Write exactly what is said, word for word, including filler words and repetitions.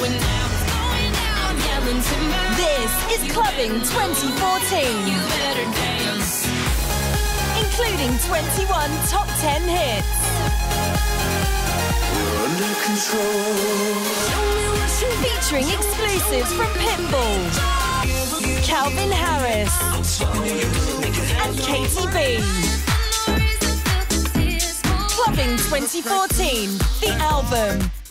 going down, it's going down. I'm yelling timber. This is Clubbing twenty fourteen. You better dance. Including twenty-one top ten hits. We're under control. Featuring exclusives from Pitbull, Calvin Harris, and Katy B. Clubbing twenty fourteen, the album.